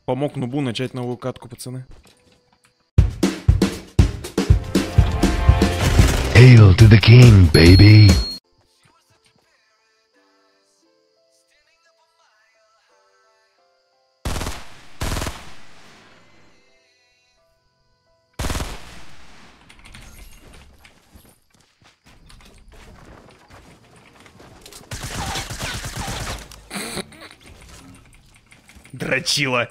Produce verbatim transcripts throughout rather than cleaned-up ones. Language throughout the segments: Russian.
Помог нубу начать новую катку, пацаны. Hail to the king, baby. Дрочила.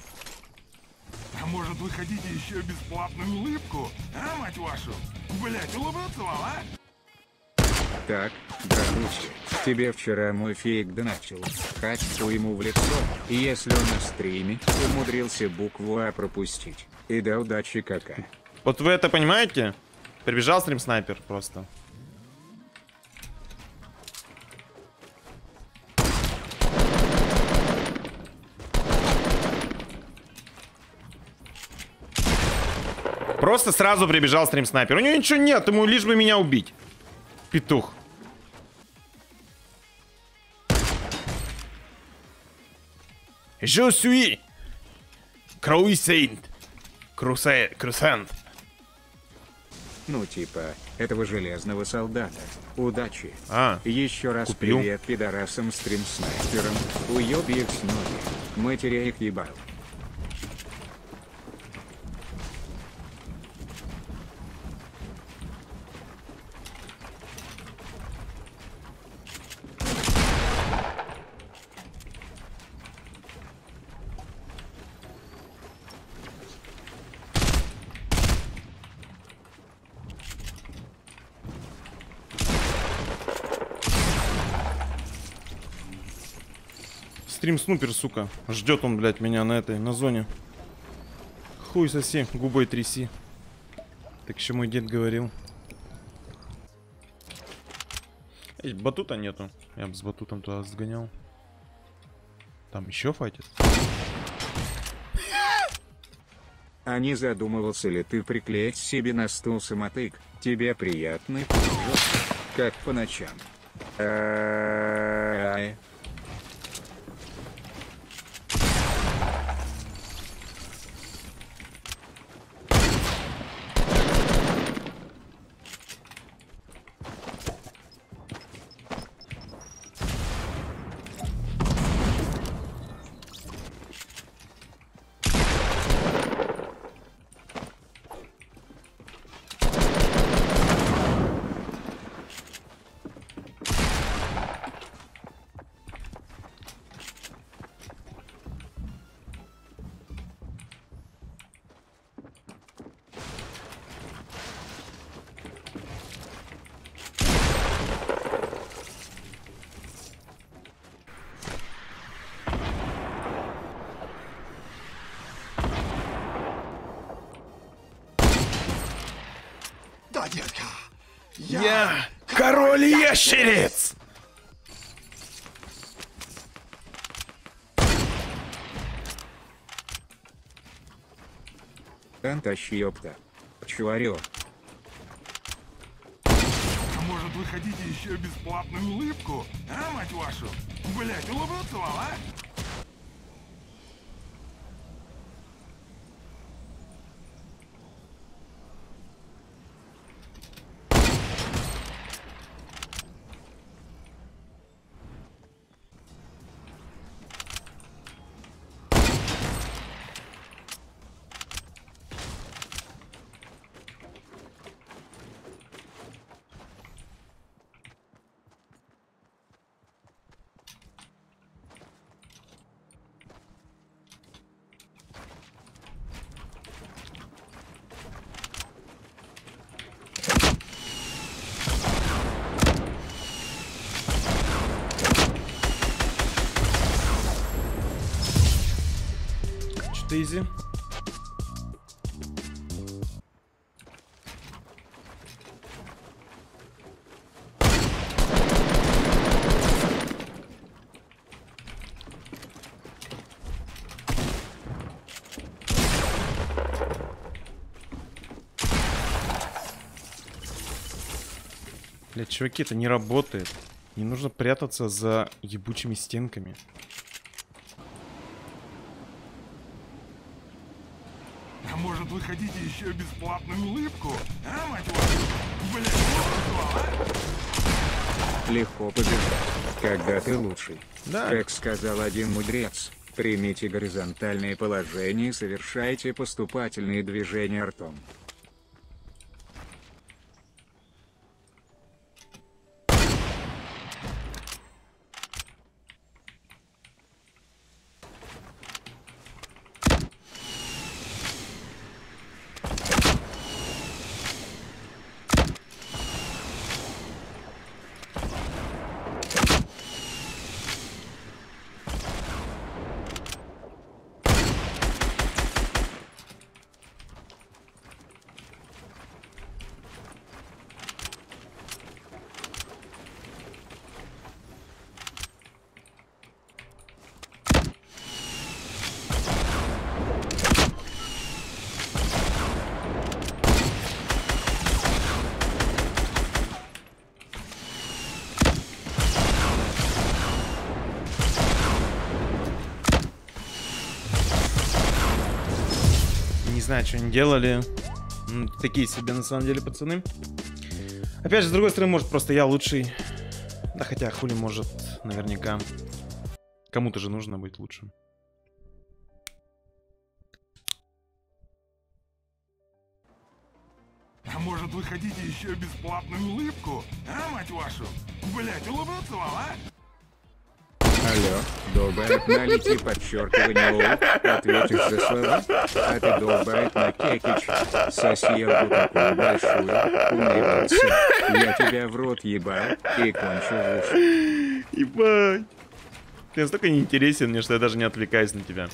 А может, вы хотите еще бесплатную улыбку? А, мать вашу? Блять, улыбаться вам, а? Так, братуще, тебе вчера мой фейк доначил. Качку ему в лицо, и если он на стриме умудрился букву А пропустить. И до удачи какая. Вот вы это понимаете? Прибежал стрим-снайпер просто. Просто сразу прибежал стрим-снайпер. У него ничего нет, ему лишь бы меня убить. Петух. Je suis Croissant. Croissant. Ну типа, этого железного солдата. Удачи. А, Еще раз купил. привет пидорасам стрим-снайперам. Уёби их с ноги. Матеря их ебал. стрим снупер, сука. Ждет он, блядь, меня на этой, на зоне. Хуй соси, губой тряси. Так еще мой дед говорил. Эй, батута нету. Я бы с батутом туда сгонял. Там еще файтит. А не задумывался ли ты приклеить себе на стул самотык? Тебе приятный пиджак, как по ночам. А-а-а. Да, детка. Я король ящериц! Антащи, ёпта. Чуварё. А может, вы хотите еще бесплатную улыбку? А, мать вашу? Блять, улыбаться вам, а? Что-то изи. Блядь, чуваки, это не работает. Не нужно прятаться за ебучими стенками. еще бесплатную улыбку? А, мать вашу? Блять, улыбку, а? Легко побеждать, когда ты лучший. Да. Как сказал один мудрец, примите горизонтальное положение и совершайте поступательные движения ртом. Не знаю, что они делали. М, Такие себе, на самом деле, пацаны. Опять же, с другой стороны, может, просто я лучший. Да хотя, хули, может, наверняка. Кому-то же нужно быть лучшим. А может вы хотите еще бесплатную улыбку? А, мать вашу? Блять, улыбнуться вам, а? Алло, долбает на лите подчеркивание улыб, ответишь за слова, а ты долбает на кекич, соси елку такую большую, умливался, я тебя в рот ебал и кончу в уши. Ебать. Ты настолько неинтересен мне, что я даже не отвлекаюсь на тебя.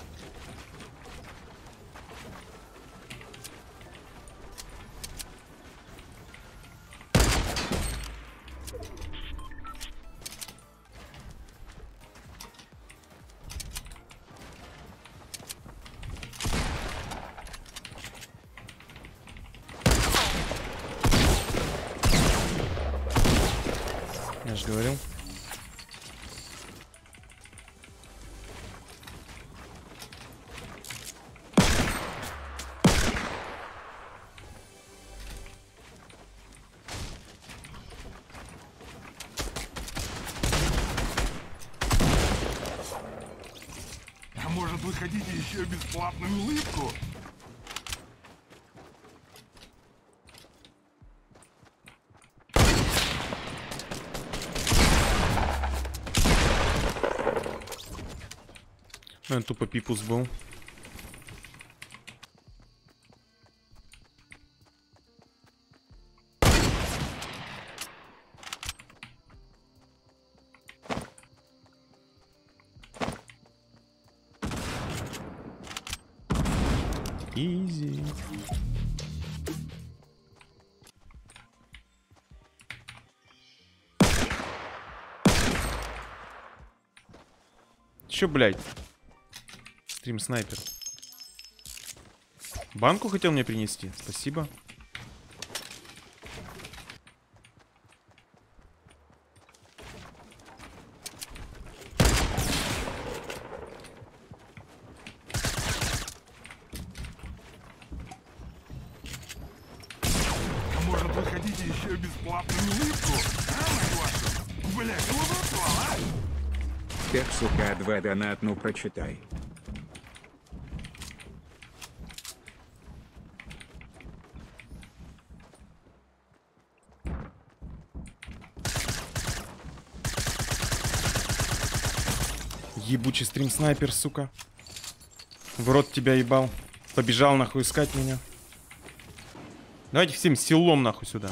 Я же говорил. А может вы хотите еще бесплатную улыбку? Ну, это тупо пипус был. Изи. Чё, блядь? Стрим снайпер. Банку хотел мне принести. Спасибо. А может вы хотите еще бесплатную улыбку? А, мать вашу? Блять, улыбнуться вам, а? Так, сука, два донат, ну прочитай. Ебучий стрим снайпер, сука. В рот тебя ебал. Побежал нахуй искать меня. Давайте всем силом нахуй сюда.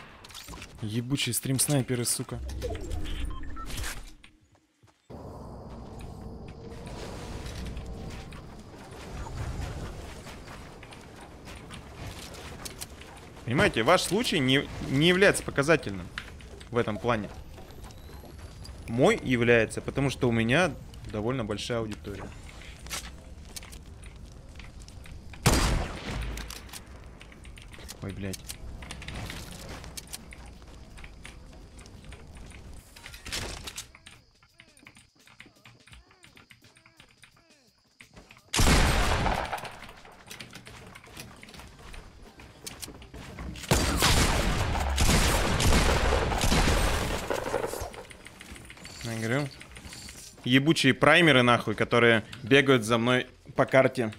Ебучие стрим снайперы, сука. Понимаете, ваш случай не, не является показательным в этом плане. Мой является, потому что у меня довольно большая аудитория. Ой, блядь. Я говорю, ебучие праймеры, нахуй, которые бегают за мной по карте.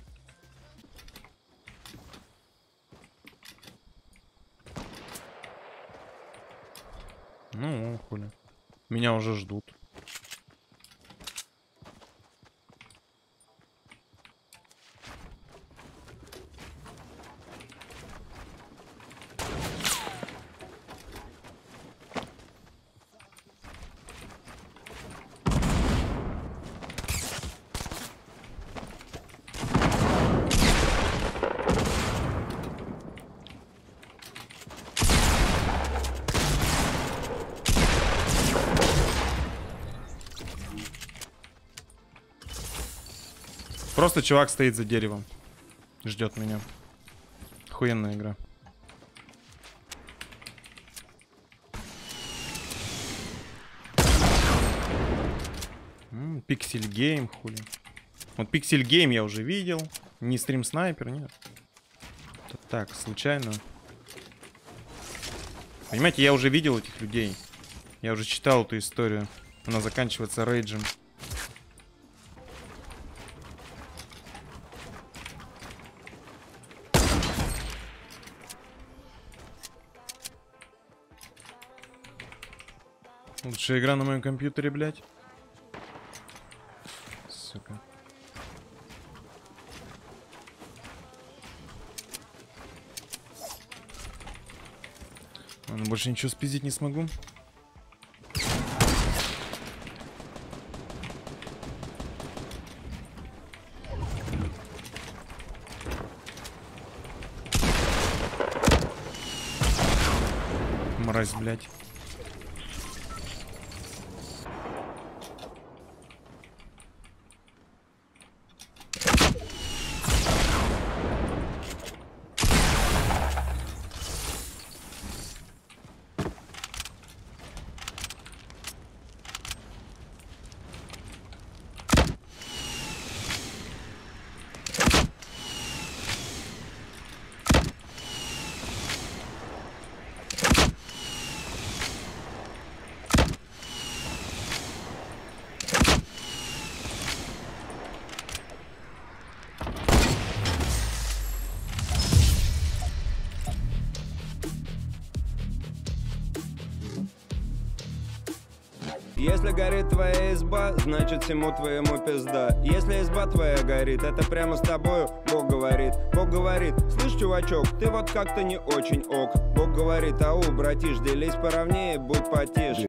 Ну, хули. Меня уже ждут. Просто чувак стоит за деревом. Ждет меня. Охуенная игра. Пиксель гейм, хули. Вот пиксель гейм я уже видел. Не стрим снайпер, нет. Это так, случайно. Понимаете, я уже видел этих людей. Я уже читал эту историю. Она заканчивается рейджем. Лучшая игра на моем компьютере, блядь. Сука. Ладно, больше ничего спиздить не смогу. Мразь, блядь. Если горит твоя изба, значит всему твоему пизда. Если изба твоя горит, это прямо с тобою Бог говорит. Бог говорит, слышь, чувачок, ты вот как-то не очень ок. Бог говорит, ау, братиш, делись поровнее, будь потише.